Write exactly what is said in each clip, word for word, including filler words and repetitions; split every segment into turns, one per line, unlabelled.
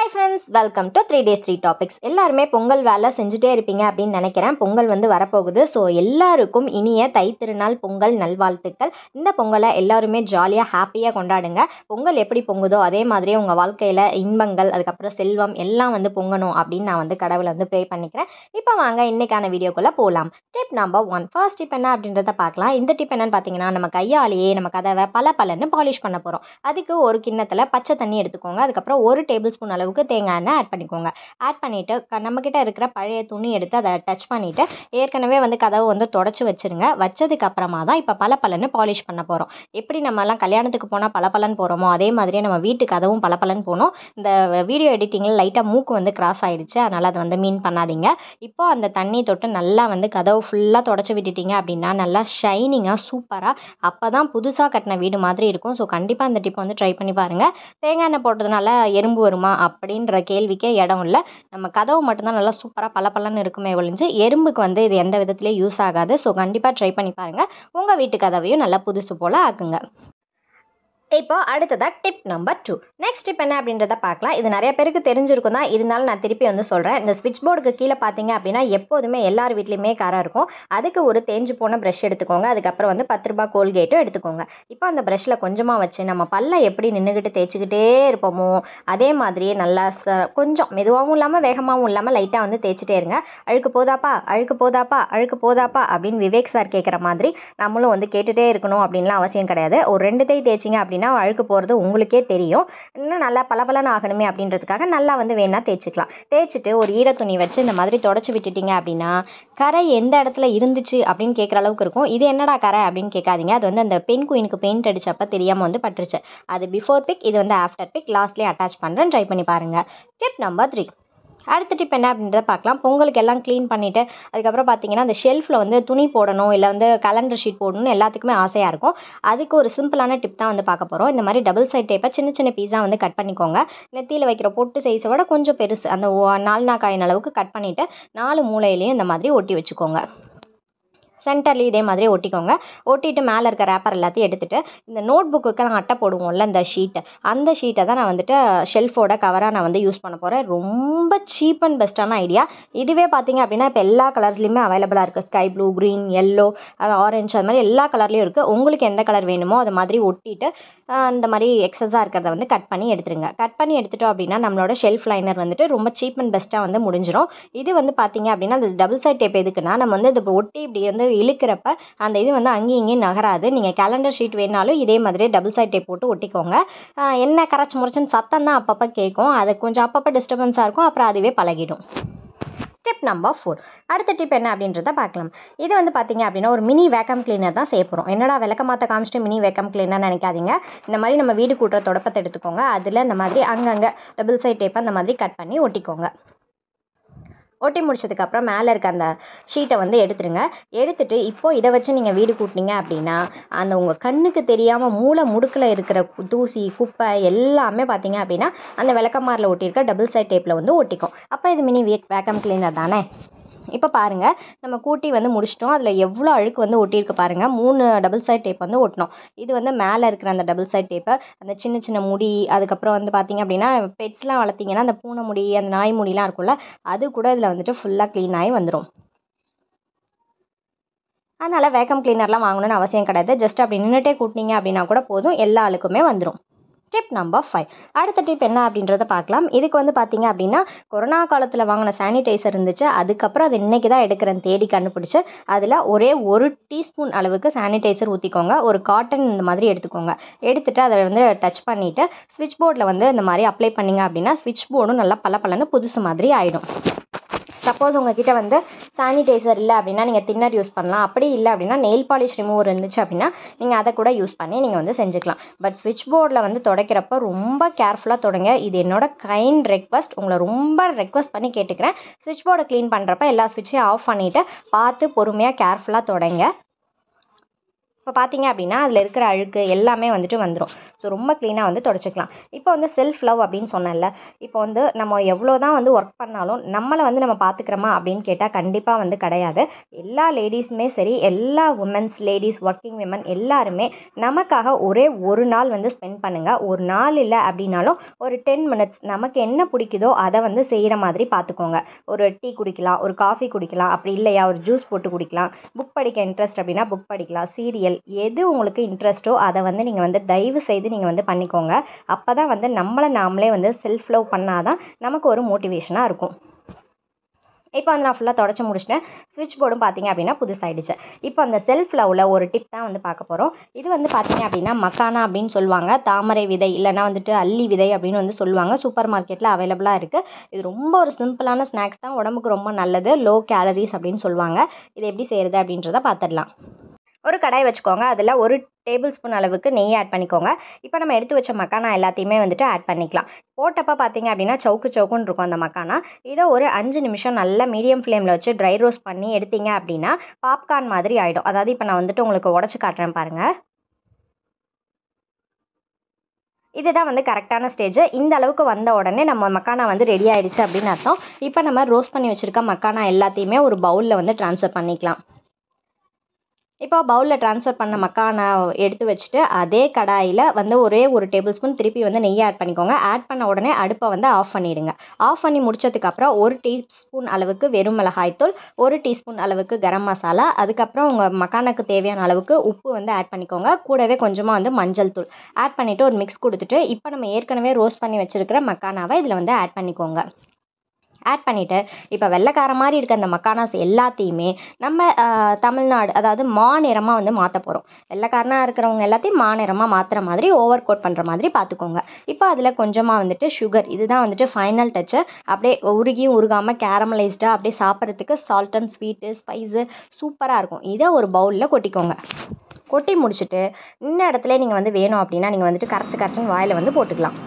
Hi friends, welcome to three days three topics. எல்லாருமே பொங்கல் வேலை செஞ்சுட்டே இருப்பீங்க அப்படின்னு நினைக்கிறேன். பொங்கல் வந்து வரப்போகுது. ஸோ எல்லாருக்கும் இனிய தைத்திருநாள் பொங்கல் நல்வாழ்த்துக்கள். இந்த பொங்கலை எல்லாருமே ஜாலியாக ஹாப்பியாக கொண்டாடுங்க. பொங்கல் எப்படி பொங்குதோ அதே மாதிரியே உங்கள் வாழ்க்கையில் இன்பங்கள், அதுக்கப்புறம் செல்வம் எல்லாம் வந்து பொங்கணும் அப்படின்னு நான் வந்து கடவுளை வந்து ப்ரே பண்ணிக்கிறேன். இப்போ வாங்க இன்னைக்கான வீடியோக்குள்ளே போகலாம். Tip number one. First tip என்ன அப்படின்றத பார்க்கலாம். இந்த டிப் என்னன்னு பார்த்தீங்கன்னா, நம்ம கையாலேயே நம்ம கதவை பல பலன்னு பாலிஷ் பண்ண போகிறோம். அதுக்கு ஒரு கிண்ணத்தில் பச்சை தண்ணி எடுத்துக்கோங்க. அதுக்கப்புறம் ஒரு டேபிள் ஸ்பூன் அளவுக்கு தேங்காய் எண்ணெய் ஆட் பண்ணிக்கோங்க. ஆட் பண்ணிவிட்டு நம்மக்கிட்ட இருக்கிற பழைய துணி எடுத்து அதை டச் பண்ணிவிட்டு ஏற்கனவே வந்து கதவு வந்து தொடச்சி வச்சுருங்க. வச்சதுக்கு அப்புறமா தான் இப்போ பல பலன்னு பாலிஷ் பண்ண போகிறோம். எப்படி நம்மலாம் கல்யாணத்துக்கு போனால் பல பலன்னு போகிறோமோ அதே மாதிரியே நம்ம வீட்டு கதவும் பல பலன்னு போகணும். இந்த வீடியோ எடிட்டிங்கில் லைட்டாக மூக்கு வந்து கிராஸ் ஆகிடுச்சு, அதனால் அதை வந்து மீன் பண்ணாதீங்க. இப்போ அந்த தண்ணி தொட்டு நல்லா வந்து கதவு ஃபுல்லாக தொடச்சி விட்டுட்டீங்க அப்படின்னா நல்லா ஷைனிங்காக சூப்பராக அப்போ தான் புதுசாக கட்டின வீடு மாதிரி இருக்கும். ஸோ கண்டிப்பாக இந்த டிப்பை வந்து ட்ரை பண்ணி பாருங்கள். தேங்காய் எண்ணெய் போட்டதுனால எறும்பு வருமா அப்படின்ற கேள்விக்கே இடம் இல்லை. நம்ம கதவு மட்டும்தான் நல்லா சூப்பராக பல பலன்னு இருக்குமே ஒழிஞ்சு எறும்புக்கு வந்து இது எந்த விதத்துலேயும் யூஸ் ஆகாது. ஸோ கண்டிப்பாக ட்ரை பண்ணி பாருங்கள். உங்கள் வீட்டு கதவையும் நல்லா புதுசு போல் ஆக்குங்க. இப்போ அடுத்ததாக tip number two. Next tip என்ன அப்படின்றத பார்க்கலாம். இது நிறைய பேருக்கு தெரிஞ்சிருக்கும் தான், இருந்தாலும் நான் திருப்பி வந்து சொல்கிறேன். இந்த ஸ்விட்ச் போர்டுக்கு கீழே பார்த்தீங்க அப்படின்னா எப்போதுமே எல்லார் வீட்லேயுமே கரை இருக்கும். அதுக்கு ஒரு தேஞ்சு போன ப்ரஷ் எடுத்துக்கோங்க. அதுக்கப்புறம் வந்து பத்து ரூபாய் கோல்கேட்டும் எடுத்துக்கோங்க. இப்போ அந்த ப்ரஷ்ஷில் கொஞ்சமாக வச்சு நம்ம பல்ல எப்படி நின்றுக்கிட்டு தேய்ச்சிக்கிட்டே இருப்போமோ அதே மாதிரியே நல்லா ச கொஞ்சம் மெதுவாகவும் இல்லாமல் வேகமாகவும் இல்லாமல் லைட்டாக வந்து தேய்ச்சிட்டே இருங்க. அழுக்கு போதாப்பா அழுக்கு போதாப்பா அழுக்கு போதாப்பா அப்படின்னு விவேக் சார் கேட்குற மாதிரி நம்மளும் வந்து கேட்டுகிட்டே இருக்கணும் அப்படின்லாம் அவசியம் கிடையாது. ஒரு ரெண்டு தேய் தேய்ச்சிங்க அப்படின்னா அழுக்கு போகிறது உங்களுக்கே தெரியும். இன்னும் நல்லா பளபளன்னு ஆகணுமே அப்படின்றதுக்காக நல்லா வந்து வேணா தேய்ச்சிக்கலாம். தேய்ச்சிட்டு ஒரு ஈர துணி வச்சு இந்த மாதிரி தொடச்சி விட்டுட்டீங்க அப்படின்னா கரை எந்த இடத்துல இருந்துச்சு அப்படின்னு கேட்குற அளவுக்கு இருக்கும். இது என்னடா கரை அப்படின்னு கேட்காதீங்க. அது வந்து அந்த பென் குயினுக்கு பெயிண்ட் அடிச்சப்ப தெரியாமல் வந்து பட்டுருச்சு. அது பிஃபோர் பிக், இது வந்து ஆஃப்டர் பிக். லாஸ்ட்லேயே அட்டாச் பண்ணுறேன், ட்ரை பண்ணி பாருங்கள். Tip number three. அடுத்த டிப் என்ன அப்படின்றத பார்க்கலாம். பொங்கலுக்கு எல்லாம் க்ளீன் பண்ணிவிட்டு அதுக்கப்புறம் பார்த்தீங்கன்னா அந்த ஷெல்ஃபில் வந்து துணி போடணும், இல்லை வந்து கலண்டர் ஷீட் போடணும்னு எல்லாத்துக்குமே ஆசையாக இருக்கும். அதுக்கு ஒரு சிம்பிளான டிப் தான் வந்து பார்க்க போகிறோம். இந்த மாதிரி டபுள் சைட் டேப்பை சின்ன சின்ன பீஸாக வந்து கட் பண்ணிக்கோங்க. நெத்தியில் வைக்கிற பொட்டு சைஸை விட கொஞ்சம் பெருசு, அந்த நாலு நாக்காயின் அளவுக்கு கட் பண்ணிவிட்டு நாலு மூலையிலையும் இந்த மாதிரி ஒட்டி வச்சுக்கோங்க. சென்டர்லேயும் இதே மாதிரி ஒட்டிக்கோங்க. ஒட்டிட்டு மேலே இருக்க ரேப்பர் எல்லாத்தையும் எடுத்துகிட்டு இந்த நோட் புக்குக்கெல்லாம் அட்டை போடுவோம்ல இந்த ஷீட்டை, அந்த ஷீட்டை தான் நான் வந்துட்டு ஷெல்ஃபோட கவராக நான் வந்து யூஸ் பண்ண போகிறேன். ரொம்ப சீப் அண்ட் பெஸ்ட்டான ஐடியா. இதுவே பார்த்தீங்க அப்படின்னா இப்போ எல்லா கலர்ஸ்லையுமே அவைலபிளாக இருக்குது. Sky blue, green, yellow, orange, அது மாதிரி எல்லா கலர்லேயும் இருக்குது. உங்களுக்கு எந்த கலர் வேணுமோ அது மாதிரி ஒட்டிட்டு இந்த மாதிரி எக்ஸஸாக இருக்கிறத வந்து கட் பண்ணி எடுத்துருங்க. கட் பண்ணி எடுத்துட்டோம் அப்படின்னா நம்மளோட ஷெல்ஃப் லைனர் வந்துட்டு ரொம்ப சீப் அண்ட் பெஸ்ட்டாக வந்து முடிஞ்சிடும். இது வந்து பார்த்தீங்க அப்படின்னா அந்த டபுள் சைட் டேப் எதுக்குன்னா நம்ம வந்து இது ஒட்டி இப்படி வந்து இழுக்கிறப்ப அந்த இது வந்து அங்கேயும் இங்கேயும் நகராது. நீங்கள் கேலண்டர் ஷீட் வேணாலும் இதே மாதிரி டபுள் சைட் டேப் போட்டு ஒட்டிக்கோங்க. என்ன கரைச்சி முறைச்சின்னு சத்தம் தான் அப்பப்போ கேட்கும். அது கொஞ்சம் அப்பப்போ டிஸ்டர்பன்ஸாக இருக்கும், அப்புறம் அதுவே பழகிடும். Tip number four. அடுத்த டிப் என்ன அப்படின்றத பார்க்கலாம். இது வந்து பார்த்தீங்க அப்படின்னா ஒரு மினி வேக்கம் கிளீனர் தான் செய்ய போகிறோம். என்னடா விளக்க மாற்ற காமிச்சிட்டு மினி வேக்கம் கிளீனர் நினைக்காதீங்க. இந்த மாதிரி நம்ம வீடு கூட்டுற தொடப்பத்தை எடுத்துக்கோங்க. அதில் இந்த மாதிரி அங்கங்கே டபுள் சைட் டேப்பை அந்த மாதிரி கட் பண்ணி ஒட்டிக்கோங்க. ஒட்டி முடிச்சதுக்கப்புறம் மேலே இருக்க அந்த ஷீட்டை வந்து எடுத்துருங்க. எடுத்துகிட்டு இப்போது இதை வச்சு நீங்கள் வீடு கூட்டினீங்க அப்படின்னா அந்த உங்கள் கண்ணுக்கு தெரியாமல் மூளை முடுக்கில் இருக்கிற தூசி குப்பை எல்லாமே பார்த்தீங்க அப்படின்னா அந்த விளக்கமாரில் ஒட்டியிருக்க டபுள் சைட் டேப்பில் வந்து ஒட்டிக்கும். அப்போ இது மினி வே வேக்கம் கிளீனர் தானே. இப்போ பாருங்கள், நம்ம கூட்டி வந்து முடிச்சிட்டோம். அதில் எவ்வளோ அழுக்கு வந்து ஒட்டியிருக்கு பாருங்கள். மூணு டபுள் சைட் டேப் வந்து ஒட்டணும். இது வந்து மேலே இருக்கிற அந்த டபுள் சைட் டேப்பை அந்த சின்ன சின்ன முடி, அதுக்கப்புறம் வந்து பார்த்திங்க அப்படின்னா பெட்ஸ்லாம் வளர்த்திங்கன்னா அந்த பூனை முடி, அந்த நாய் முடிலாம் இருக்கும்ல, அது கூட இதில் வந்துட்டு ஃபுல்லாக க்ளீன் ஆகி வந்துடும். அதனால் வேக்கம் கிளீனர்லாம் வாங்கணும்னு அவசியம் கிடையாது. ஜஸ்ட் அப்படி நின்றுட்டே கூட்டினீங்க அப்படின்னா கூட போதும், எல்லா அழுக்குமே வந்துடும். Tip number five. அடுத்த டிப் என்ன அப்படின்றத பார்க்கலாம். இதுக்கு வந்து பார்த்தீங்க அப்படின்னா கொரோனா காலத்தில் வாங்கின சானிடைசர் இருந்துச்சு. அதுக்கப்புறம் அது இன்றைக்கி தான் எடுக்கிறேன் தேடி கண்டுபிடிச்சி. அதில் ஒரே ஒரு டீஸ்பூன் அளவுக்கு சானிடைசர் ஊற்றிக்கோங்க. ஒரு காட்டன் இந்த மாதிரி எடுத்துக்கோங்க. எடுத்துகிட்டு அதை வந்து டச் பண்ணிவிட்டு ஸ்விட்ச் போர்டில் வந்து இந்த மாதிரி அப்ளை பண்ணிங்க அப்படின்னா ஸ்விட்ச் போர்டும் நல்லா பல பலன்னு புதுசு மாதிரி ஆகிடும். சப்போஸ் உங்ககிட்ட வந்து சானிடைசர் இல்லை அப்படின்னா நீங்கள் தின்னர் யூஸ் பண்ணலாம். அப்படி இல்லை அப்படின்னா நெயில் பாலிஷ் ரிமூவர் இருந்துச்சு அப்படின்னா நீங்கள் அதை கூட யூஸ் பண்ணி நீங்கள் வந்து செஞ்சுக்கலாம். பட் ஸ்விட்ச் போர்டில் வந்து துடைக்கிறப்ப ரொம்ப கேர்ஃபுல்லாக தொடங்க. இது என்னோட கைண்ட் ரெக்வஸ்ட். உங்களை ரொம்ப ரெக்வஸ்ட் பண்ணி கேட்டுக்கிறேன். ஸ்விட்ச் போர்டை க்ளீன் பண்ணுறப்ப எல்லா ஸ்விட்சையும் ஆஃப் பண்ணிவிட்டு பார்த்து பொறுமையாக கேர்ஃபுல்லாக தொடங்க. இப்போ பார்த்தீங்க அப்படின்னா அதில் இருக்கிற அழுக்கு எல்லாமே வந்துட்டு வந்துடும். ஸோ ரொம்ப க்ளீனாக வந்து தொடச்சிக்கலாம். இப்போ வந்து செல்ஃப் லவ் அப்படின்னு சொன்னேன்ல, இப்போ வந்து நம்ம எவ்வளோ தான் வந்து ஒர்க் பண்ணாலும் நம்மளை வந்து நம்ம பார்த்துக்கிறோமா அப்படின்னு கேட்டால் கண்டிப்பாக வந்து கிடையாது. எல்லா லேடிஸுமே சரி, எல்லா உமன்ஸ் லேடிஸ் ஒர்க்கிங் விமன் எல்லாருமே நமக்காக ஒரே ஒரு நாள் வந்து ஸ்பெண்ட் பண்ணுங்கள். ஒரு நாள் இல்லை அப்படின்னாலும் ஒரு டென் மினிட்ஸ் நமக்கு என்ன பிடிக்குதோ அதை வந்து செய்கிற மாதிரி பார்த்துக்கோங்க. ஒரு டீ குடிக்கலாம், ஒரு காஃபி குடிக்கலாம், அப்படி இல்லையா ஒரு ஜூஸ் போட்டு குடிக்கலாம். புக் படிக்க இன்ட்ரெஸ்ட் அப்படின்னா புக் படிக்கலாம். சீரியல் எது உங்களுக்கு இன்ட்ரெஸ்ட்டோ அதை வந்து நீங்கள் வந்து தயவு செய்து நீங்கள் வந்து பண்ணிக்கோங்க. அப்போ தான் வந்து நம்மளை நாமளே வந்து செல்ஃப் லவ் பண்ணாதான் நமக்கு ஒரு மோட்டிவேஷனாக இருக்கும். இப்போ வந்து நான் ஃபுல்லாக தொடச்சி முடிச்சிட்டேன். ஸ்விட்ச் போர்டும் பார்த்தீங்க அப்படின்னா புதுசாகிடுச்சு. இப்போ அந்த செல்ஃப் லவ்வில் ஒரு டிப் தான் வந்து பார்க்க போகிறோம். இது வந்து பார்த்தீங்க அப்படின்னா மக்கானா அப்படின்னு சொல்லுவாங்க. தாமரை விதை இல்லைனா வந்துட்டு அல்லி விதை அப்படின்னு வந்து சொல்லுவாங்க. சூப்பர் மார்க்கெட்டில் அவைலபிளாக இருக்குது. இது ரொம்ப ஒரு சிம்பிளான ஸ்நாக்ஸ் தான், உடம்புக்கு ரொம்ப நல்லது, லோ கேலரிஸ் அப்படின்னு சொல்லுவாங்க. இது எப்படி செய்கிறது அப்படின்றத பார்த்துடலாம். ஒரு கடாய் வச்சுக்கோங்க. அதில் ஒரு டேபிள் ஸ்பூன் அளவுக்கு நெய் ஆட் பண்ணிக்கோங்க. இப்போ நம்ம எடுத்து வச்ச மக்கானா எல்லாத்தையுமே வந்துட்டு ஆட் பண்ணிக்கலாம். போட்டப்போ பார்த்தீங்க அப்படின்னா சவுக்கு சவுக்குன்னு இருக்கும் அந்த மக்கானா. இதை ஒரு அஞ்சு நிமிஷம் நல்லா மீடியம் ஃப்ளேமில் வச்சு ட்ரை ரோஸ்ட் பண்ணி எடுத்தீங்க அப்படின்னா பாப்கார்ன் மாதிரி ஆகிடும். அதாவது இப்போ நான் வந்துட்டு உங்களுக்கு உடச்சி காட்டுறேன் பாருங்கள். இதுதான் வந்து கரெக்டான ஸ்டேஜ். இந்த அளவுக்கு வந்த உடனே நம்ம மக்கானா வந்து ரெடி ஆகிடுச்சு அப்படின்னு அர்த்தம். இப்போ நம்ம ரோஸ்ட் பண்ணி வச்சுருக்க மக்கானா எல்லாத்தையுமே ஒரு பவுலில் வந்து ட்ரான்ஸ்ஃபர் பண்ணிக்கலாம். இப்போ பவுலில் ட்ரான்ஸ்ஃபர் பண்ண மக்கானா எடுத்து வச்சுட்டு அதே கடாயில் வந்து ஒரே ஒரு டேபிள் ஸ்பூன் திருப்பி வந்து நெய் ஆட் பண்ணிக்கோங்க. ஆட் பண்ண உடனே அடுப்பை வந்து ஆஃப் பண்ணிவிடுங்க. ஆஃப் பண்ணி முடிச்சதுக்கப்புறம் ஒரு டீஸ்பூன் அளவுக்கு வெறும் மிளகாய்த்தூள், ஒரு டீஸ்பூன் அளவுக்கு கரம் மசாலா, அதுக்கப்புறம் உங்கள் மக்கானுக்கு தேவையான அளவுக்கு உப்பு வந்து ஆட் பண்ணிக்கோங்க. கூடவே கொஞ்சமாக வந்து மஞ்சள் தூள் ஆட் பண்ணிவிட்டு ஒரு மிக்ஸ் கொடுத்துட்டு இப்போ நம்ம ஏற்கனவே ரோஸ்ட் பண்ணி வச்சுருக்கிற மக்கானாவை இதில் வந்து ஆட் பண்ணிக்கோங்க. ஆட் பண்ணிவிட்டு இப்போ வெள்ளைக்கார மாதிரி இருக்க அந்த மக்கானாஸ் எல்லாத்தையுமே நம்ம தமிழ்நாடு அதாவது மாநிறமாக வந்து மாற்ற போகிறோம். வெள்ளைக்காரனாக இருக்கிறவங்க எல்லாத்தையும் மாநிறமாக மாற்றுற மாதிரி ஓவர் கோட் பண்ணுற மாதிரி பார்த்துக்கோங்க. இப்போ அதில் கொஞ்சமாக வந்துட்டு சுகர், இதுதான் வந்துட்டு ஃபைனல் டச்சு. அப்படியே உருகியும் உருகாமல் கேரமலைஸ்டாக அப்படியே சாப்பிட்றதுக்கு சால்ட் அண்ட் ஸ்வீட்டு ஸ்பைஸு சூப்பராக இருக்கும். இதை ஒரு பவுலில் கொட்டிக்கோங்க. கொட்டி முடிச்சுட்டு இந்த இடத்துல நீங்கள் வந்து வேணும் அப்படின்னா நீங்கள் வந்துட்டு கரைச்சி கரைச்சின்னு வாயில் வந்து போட்டுக்கலாம்.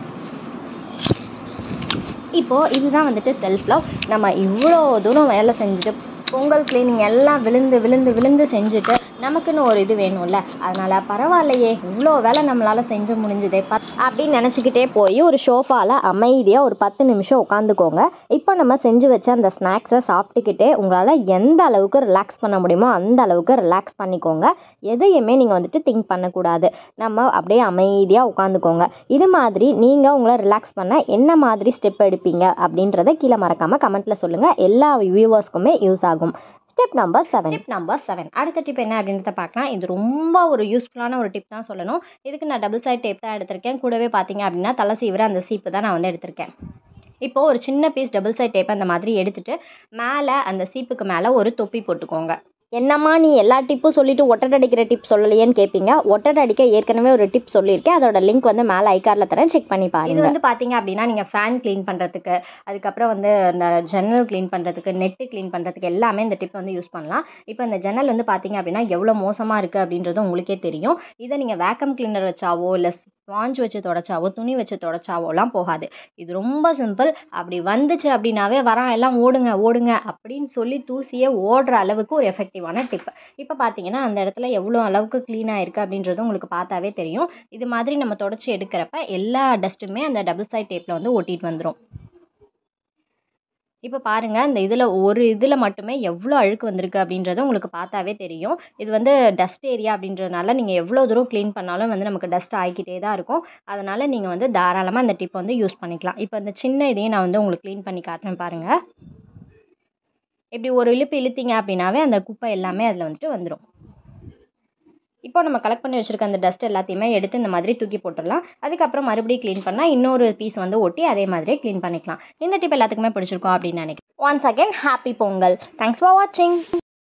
இப்போது இதுதான் வந்துட்டு செல்ஃப் லவ். நம்ம இவ்வளோ தூரம் வேலை செஞ்சுட்டு பொங்கல் கிளீனிங் எல்லாம் விழுந்து விழுந்து விழுந்து செஞ்சுட்டு நமக்குன்னு ஒரு இது வேணும்ல, அதனால் பரவாயில்லையே இவ்வளோ வேலை நம்மளால் செஞ்சு முடிஞ்சுதே ப அப்படின்னு நினச்சிக்கிட்டே போய் ஒரு ஷோஃபாவில் அமைதியாக ஒரு பத்து நிமிஷம் உட்காந்துக்கோங்க. இப்போ நம்ம செஞ்சு வச்ச அந்த ஸ்நாக்ஸை சாப்பிட்டுக்கிட்டே உங்களால் எந்த அளவுக்கு ரிலாக்ஸ் பண்ண முடியுமோ அந்த அளவுக்கு ரிலாக்ஸ் பண்ணிக்கோங்க. எதையுமே நீங்கள் வந்துட்டு திங்க் பண்ணக்கூடாது. நம்ம அப்படியே அமைதியாக உட்காந்துக்கோங்க. இது மாதிரி நீங்கள் உங்களை ரிலாக்ஸ் பண்ண என்ன மாதிரி ஸ்டெப் எடுப்பீங்க அப்படின்றத கீழே மறக்காமல் கமெண்ட்டில் சொல்லுங்கள். எல்லா வியூவர்ஸ்க்குமே யூஸ் ஆகும். Step number seven tip number seven அடுத்த டிப் என்ன அப்படின்றத பார்க்கலாம். இது ரொம்ப ஒரு யூஸ்ஃபுல்லான ஒரு டிப் தான் சொல்லணும். இதுக்கு நான் டபுள் சைட் டேப் தான் எடுத்திருக்கேன். கூடவே பார்த்தீங்க அப்படின்னா தலை சீவிர அந்த சீப்பு தான் நான் வந்து எடுத்திருக்கேன். இப்போது ஒரு சின்ன பீஸ் டபுள் சைட் டேப் அந்த மாதிரி எடுத்துகிட்டு மேலே அந்த சீப்புக்கு மேலே ஒரு தொப்பி போட்டுக்கோங்க. என்னம்மா நீ எல்லா டிப்பும் சொல்லிவிட்டு ஒட்டடை அடிக்கிற டிப் சொல்லலையேன்னு கேட்பீங்க. ஒட்டடை அடிக்க ஏற்கனவே ஒரு டிப் சொல்லியிருக்கேன். அதோட லிங்க் வந்து மேலே ஐகார்டில் தரேன், செக் பண்ணி பாருங்க. இது வந்து பார்த்தீங்க அப்படின்னா நீங்கள் ஃபேன் க்ளீன் பண்ணுறதுக்கு, அதுக்கப்புறம் வந்து இந்த ஜன்னல் க்ளீன் பண்ணுறதுக்கு, நெட்டு க்ளீன் பண்ணுறதுக்கு எல்லாமே இந்த டிப் வந்து யூஸ் பண்ணலாம். இப்போ இந்த ஜன்னல் வந்து பார்த்தீங்க அப்படின்னா எவ்வளோ மோசமாக இருக்குது அப்படின்றது உங்களுக்கே தெரியும். இதை நீங்கள் வேக்கம் கிளீனர் வச்சாவோ இல்லை ஸ்பாஞ்ச் வச்சு தொடச்சாவோ துணி வச்சு தொடச்சாவோலாம் போகாது. இது ரொம்ப சிம்பிள். அப்படி வந்துச்சு அப்படின்னாவே வரான் எல்லாம் ஓடுங்க ஓடுங்க அப்படின்னு சொல்லி தூசியே ஓடுற அளவுக்கு ஒரு எஃபெக்டிவான டிப். இப்போ பார்த்தீங்கன்னா அந்த இடத்துல எவ்வளோ அளவுக்கு க்ளீனாக இருக்குது அப்படின்றது உங்களுக்கு பார்த்தாவே தெரியும். இது மாதிரி நம்ம தொடச்சி எடுக்கிறப்ப எல்லா டஸ்ட்டுமே அந்த டபுள் சைட் டேப்பில் வந்து ஒட்டிட்டு வந்துடும். இப்போ பாருங்கள், இந்த இதில் ஒரு இதில் மட்டுமே எவ்வளோ அழுக்கு வந்திருக்கு அப்படின்றது உங்களுக்கு பார்த்தாவே தெரியும். இது வந்து டஸ்ட் ஏரியா அப்படின்றதுனால நீங்கள் எவ்வளோ தூரம் க்ளீன் பண்ணாலும் வந்து நமக்கு டஸ்ட் ஆகிக்கிட்டே தான் இருக்கும். அதனால் நீங்கள் வந்து தாராளமாக இந்த டிப் வந்து யூஸ் பண்ணிக்கலாம். இப்போ இந்த சின்ன இதையும் நான் வந்து உங்களுக்கு க்ளீன் பண்ணி காட்டுறேன் பாருங்கள். இப்படி ஒரு இழுப்பு இழுத்தீங்க அப்படின்னாவே அந்த குப்பை எல்லாமே அதில் வந்துட்டு வந்துடும். இப்போ நம்ம கலெக்ட் பண்ணி வச்சுருக்க அந்த டஸ்ட் எல்லாத்தையுமே எடுத்து இந்த மாதிரி தூக்கி போட்டுடலாம். அதுக்கப்புறம் மறுபடியும் க்ளீன் பண்ணால் இன்னொரு பீஸ் வந்து ஒட்டி அதே மாதிரியே க்ளீன் பண்ணிக்கலாம். இந்த டிப் எல்லாத்துக்குமே பிடிச்சிருக்கோம் அப்படின்னு நினைக்கிறேன். Once again happy Pongal. Thanks for வாட்சிங்.